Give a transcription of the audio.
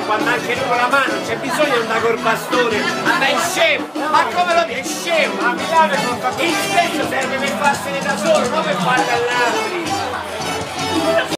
quando anche lui con la mano c'è bisogno di andare col bastone. Ma è scemo! Ma come lo dici? È scemo! Ma Milano il spesso serve per farsene da solo, non per farle all'altri!